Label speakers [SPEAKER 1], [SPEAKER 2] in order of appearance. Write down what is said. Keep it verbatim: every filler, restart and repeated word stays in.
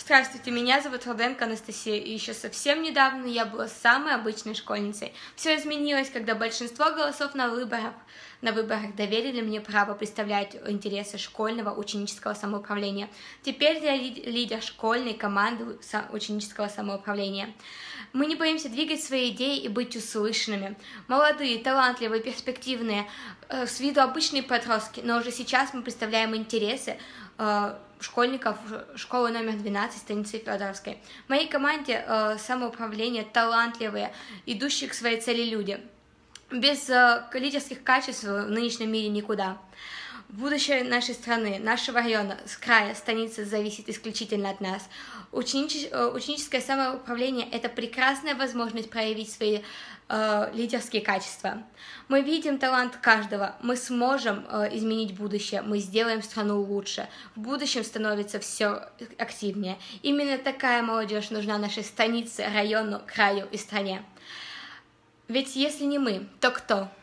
[SPEAKER 1] Здравствуйте, меня зовут Руденко Анастасия, и еще совсем недавно я была самой обычной школьницей. Все изменилось, когда большинство голосов на выборах, на выборах доверили мне право представлять интересы школьного ученического самоуправления. Теперь я лидер школьной команды ученического самоуправления. Мы не боимся двигать свои идеи и быть услышанными. Молодые, талантливые, перспективные, э, с виду обычные подростки, но уже сейчас мы представляем интересы э, школьников школы номер двенадцать станицы Федоровской. В моей команде э, самоуправления талантливые, идущие к своей цели люди. Без э, лидерских качеств в нынешнем мире никуда. Будущее нашей страны, нашего района, с края, станицы зависит исключительно от нас. Ученич... Ученическое самоуправление – это прекрасная возможность проявить свои э, лидерские качества. Мы видим талант каждого, мы сможем э, изменить будущее, мы сделаем страну лучше. В будущем становится все активнее. Именно такая молодежь нужна нашей станице, району, краю и стране. Ведь если не мы, то кто?